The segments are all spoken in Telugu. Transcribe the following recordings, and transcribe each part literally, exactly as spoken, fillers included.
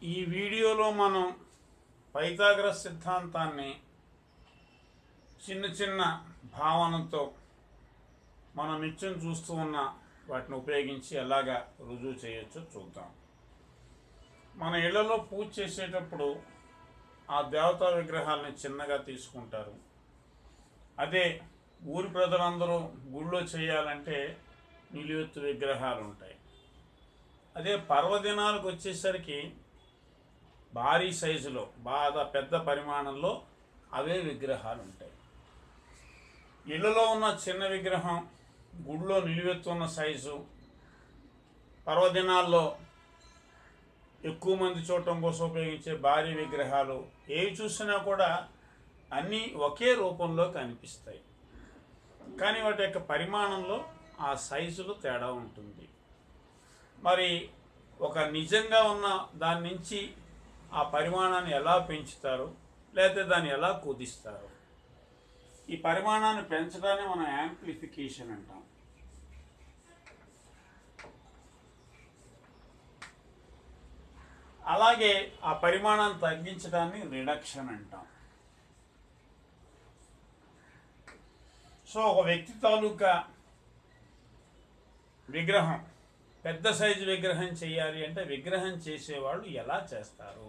ఈ వీడియోలో మనం పైథాగరస్ సిద్ధాంతాన్ని చిన్న చిన్న భావనతో మనం నిత్యం చూస్తూ ఉన్న వాటిని ఉపయోగించి ఎలాగా రుజువు చేయొచ్చో చూద్దాం. మన ఇళ్లలో పూజ చేసేటప్పుడు ఆ దేవతా విగ్రహాలని చిన్నగా తీసుకుంటారు. అదే ఊరి ప్రజలందరూ గుళ్ళో చేయాలంటే నిలువెత్తు విగ్రహాలు ఉంటాయి. అదే పర్వదినాలకు వచ్చేసరికి భారీ సైజులో బాగా పెద్ద పరిమాణంలో అవే విగ్రహాలు ఉంటాయి. ఇళ్లలో ఉన్న చిన్న విగ్రహం గుడిలో నిలువెత్తున్న సైజు, పర్వదినాల్లో ఎక్కువ మంది చూడటం కోసం ఉపయోగించే భారీ విగ్రహాలు ఏవి చూసినా కూడా అన్నీ ఒకే రూపంలో కనిపిస్తాయి. కానీ వాటి యొక్క పరిమాణంలో ఆ సైజులో తేడా ఉంటుంది. మరి ఒక నిజంగా ఉన్న దాని నుంచి ఆ పరిమాణాన్ని ఎలా పెంచుతారు, లేకపోతే దాన్ని ఎలా కుదిస్తారు? ఈ పరిమాణాన్ని పెంచడాన్ని మనం యాంప్లిఫికేషన్ అంటాం. అలాగే ఆ పరిమాణాన్ని తగ్గించడాన్ని రిడక్షన్ అంటాం. సో ఒక వ్యక్తి తాలూకా విగ్రహం పెద్ద సైజు విగ్రహం చేయాలి అంటే విగ్రహం చేసేవాళ్ళు ఎలా చేస్తారు?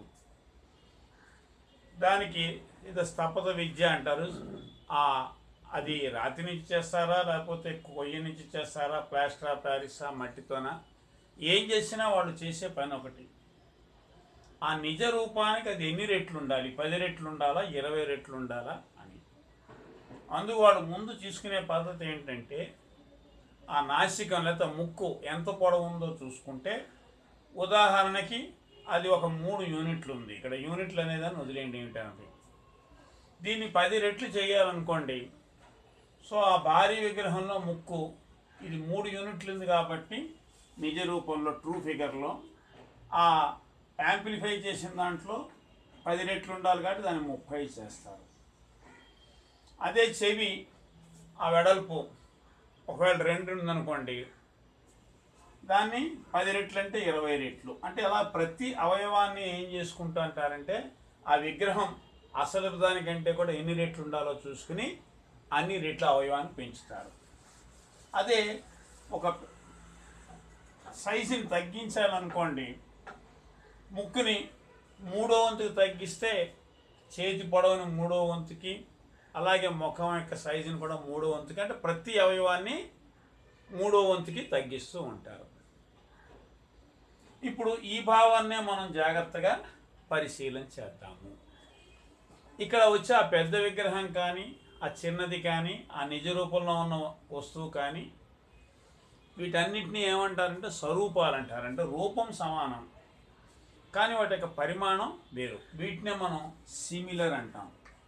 దానికి ఇది స్థపత విద్య అంటారు. ఆ అది రాతి నుంచి చేస్తారా, లేకపోతే కొయ్య నుంచి చేస్తారా, ప్లాస్టర్ ఆఫ్ ప్యారిసా, మట్టితోనా? ఏం చేసినా వాళ్ళు చేసే పని ఒకటి. ఆ నిజ రూపానికి అది ఎన్ని రెట్లు ఉండాలి? పది రెట్లు ఉండాలా, ఇరవై రెట్లు ఉండాలా అని. అందుకు వాడు ముందు తీసుకునే పద్ధతి ఏంటంటే ఆ నాసికం లేదా ముక్కు ఎంత పొడవు ఉందో చూసుకుంటే, ఉదాహరణకి అది ఒక మూడు యూనిట్లు ఉంది. ఇక్కడ యూనిట్లు అనేదాన్ని వదిలేండి ఏమిటన్నది. దీన్ని పది రెట్లు చేయాలనుకోండి. సో ఆ భారీ విగ్రహంలో ముక్కు ఇది మూడు యూనిట్లు ఉంది కాబట్టి నిజ రూపంలో ట్రూ ఫిగర్లో ఆ యాంప్లిఫై చేసిన దాంట్లో పది రెట్లు ఉండాలి కాబట్టి దాన్ని ముప్పై చేస్తారు. అదే చెవి ఆ వెడల్పు ఒకవేళ రెండు ఉందనుకోండి, దాన్ని పది రెట్లు అంటే ఇరవై రెట్లు. అంటే అలా ప్రతి అవయవాన్ని ఏం చేసుకుంటూ అంటారంటే ఆ విగ్రహం అసలు దానికంటే కూడా ఎన్ని రెట్లు ఉండాలో చూసుకుని అన్ని రెట్ల అవయవాన్ని పెంచుతారు. అదే ఒక సైజుని తగ్గించాలనుకోండి, ముక్కుని మూడో వంతుకి తగ్గిస్తే చేతి పొడవుని మూడో వంతుకి, అలాగే ముఖం యొక్క సైజుని కూడా మూడో వంతుకి, అంటే ప్రతి అవయవాన్ని మూడో వంతుకి తగ్గిస్తూ ఉంటారు. ఇప్పుడు ఈ భావాన్నే మనం జాగ్రత్తగా పరిశీలన చేద్దాము. ఇక్కడ వచ్చి ఆ పెద్ద విగ్రహం కానీ, ఆ చిన్నది కానీ, ఆ నిజ రూపంలో ఉన్న వస్తువు కానీ, వీటన్నిటినీ ఏమంటారంటే స్వరూపాలు అంటారు. అంటే రూపం సమానం కానీ వాటి యొక్క పరిమాణం వేరు. వీటినే మనం సిమిలర్ అంటాం,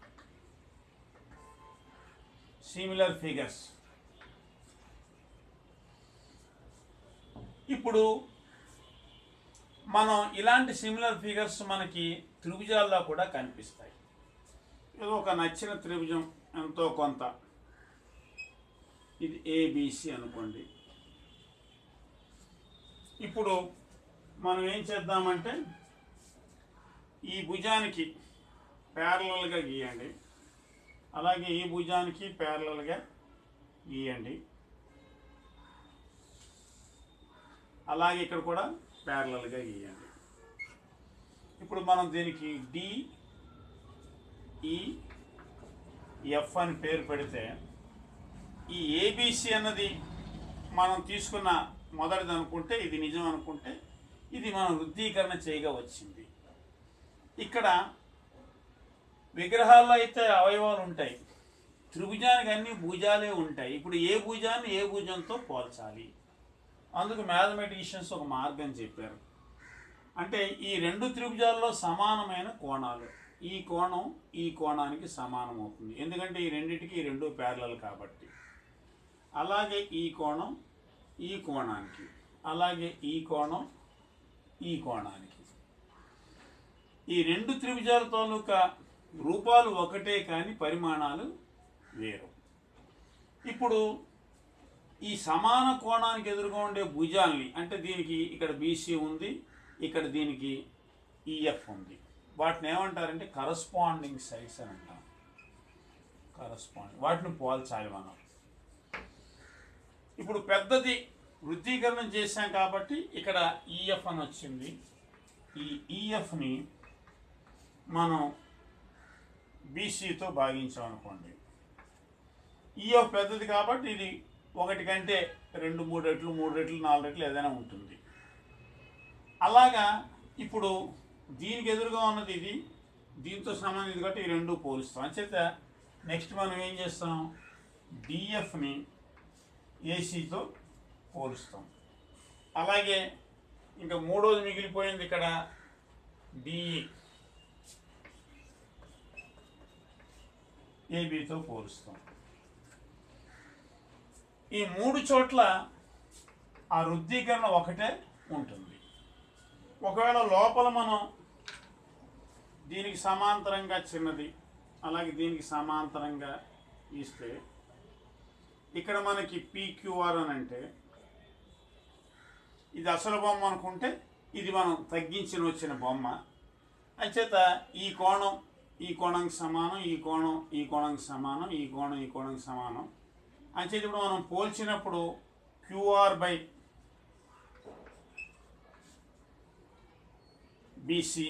సిమిలర్ ఫిగర్స్. ఇప్పుడు మనం ఇలాంటి సిమిలర్ ఫిగర్స్ మనకి త్రిభుజాల్లో కూడా కనిపిస్తాయి. ఏదో ఒక నచ్చిన త్రిభుజం ఎంతో కొంత, ఇది ఏబిసి అనుకోండి. ఇప్పుడు మనం ఏం చేద్దామంటే ఈ భుజానికి ప్యారలల్గా గీయండి, అలాగే ఈ భుజానికి ప్యారలల్గా గీయండి, అలాగే ఇక్కడ కూడా ప్యారలల్గా గీయండి. ఇప్పుడు మనం దీనికి డి ఈ ఎఫ్ అని పేరు పెడితే ఈ ఏబిసి అన్నది మనం తీసుకున్న మొదటిది అనుకుంటే, ఇది నిజం అనుకుంటే, ఇది మనం వృద్ధీకరణ చేయగా వచ్చింది. ఇక్కడ విగ్రహాల్లో అయితే అవయవాలు ఉంటాయి, త్రిభుజానికి అన్ని భుజాలే ఉంటాయి. ఇప్పుడు ఏ భుజాన్ని ఏ భుజంతో పోల్చాలి? అందుకు మ్యాథమెటిషియన్స్ ఒక మార్గం చెప్పారు. అంటే ఈ రెండు త్రిభుజాల్లో సమానమైన కోణాలు, ఈ కోణం ఈ కోణానికి సమానం అవుతుంది, ఎందుకంటే ఈ రెండింటికి రెండు ప్యారలల్ కాబట్టి. అలాగే ఈ కోణం ఈ కోణానికి, అలాగే ఈ కోణం ఈ కోణానికి. ఈ రెండు త్రిభుజాల తాలూకా రూపాలు ఒకటే కానీ పరిమాణాలు వేరు. ఇప్పుడు ఈ సమాన కోణానికి ఎదురుగా ఉండే భుజాల్ని, అంటే దీనికి ఇక్కడ బీసీ ఉంది, ఇక్కడ దీనికి ఈఎఫ్ ఉంది. వాటిని ఏమంటారంటే కరస్పాండింగ్ సైడ్స్ అని అంటాం. కరస్పాండింగ్ వాటిని పోల్చాలి మనం. ఇప్పుడు పెద్దది వృద్ధీకరణం చేశాం కాబట్టి ఇక్కడ ఈఎఫ్ అని వచ్చింది. ఈ ఈఎఫ్ని మనం బీసీతో భాగించాం అనుకోండి. ఈఎఫ్ పెద్దది కాబట్టి ఇది ఒకటి కంటే రెండు మూడు రెట్లు మూడు రెట్లు నాలుగు రెట్లు ఏదైనా ఉంటుంది. అలాగా ఇప్పుడు దీనికి ఎదురుగా ఉన్నది ఇది, దీంతో సంబంధించి కాబట్టి ఈ రెండు పోలుస్తాం. అంచేత నెక్స్ట్ మనం ఏం చేస్తాం, డిఎఫ్ని ఏసీతో పోలుస్తాం. అలాగే ఇంకా మూడోది మిగిలిపోయింది ఇక్కడ డిఈ ఏబీతో పోలుస్తాం. ఈ మూడు చోట్ల ఆ వృద్ధీకరణ ఒకటే ఉంటుంది. ఒకవేళ లోపల మనం దీనికి సమాంతరంగా చిన్నది అలాగే దీనికి సమాంతరంగా ఇస్తే ఇక్కడ మనకి పీక్యూఆర్ అని అంటే ఇది అసలు బొమ్మ అనుకుంటే ఇది మనం తగ్గించిన వచ్చిన బొమ్మ. అంచేత ఈ కోణం ఈ కోణంకి సమానం, ఈ కోణం ఈ కోణంకి సమానం, ఈ కోణం ఈ కోణంకి సమానం. అంచేత ఇప్పుడు మనం పోల్చినప్పుడు క్యూఆర్ బై బీసీ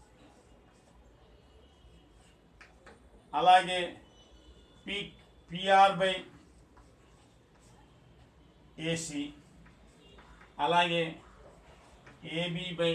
అలాగే పి పిఆర్ బై ఏసీ అలాగే AB by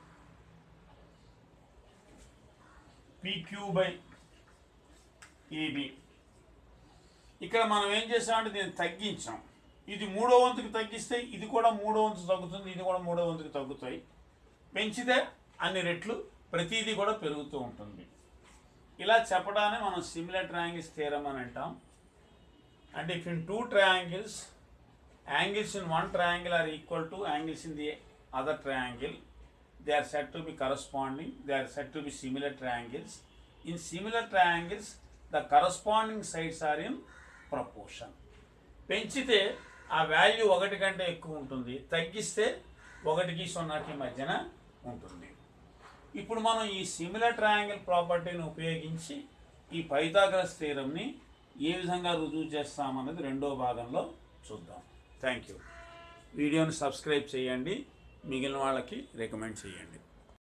PQ by AB. ఇక్కడ మనం ఏం చేసామంటే దీన్ని తగ్గించాం. ఇది మూడో వంతుకి తగ్గిస్తే ఇది కూడా మూడో వంతు తగ్గుతుంది, ఇది కూడా మూడో వంతుకి తగ్గుతాయి. పెంచితే అన్ని రెట్లు ప్రతిదీ కూడా పెరుగుతూ ఉంటుంది. ఇలా చెప్పడాన్ని మనం సిమిలర్ ట్రయాంగిల్స్ థియరమ్ అని అంటాం. అంటే if in two triangles angles in one triangle are equal to angles in the other triangle, they are said to be corresponding, they are said to be similar triangles. In similar triangles the corresponding sides are in proportion. పెంచితే ఆ వాల్యూ ఒకటి కంటే ఎక్కువ ఉంటుంది, తగ్గిస్తే ఒకటికి సున్నాకి మధ్యన ఉంటుంది. ఇప్పుడు మనం ఈ సిమిలర్ ట్రయాంగిల్ ప్రాపర్టీని ఉపయోగించి ఈ పైథాగరస్ థియరమ్ని ఏ విధంగా రుజువు చేస్తామన్నది రెండో భాగంలో చూద్దాం. Thank you. వీడియోని సబ్స్క్రైబ్ చేయండి, మిగిలిన వాళ్ళకి రికమెండ్ చేయండి.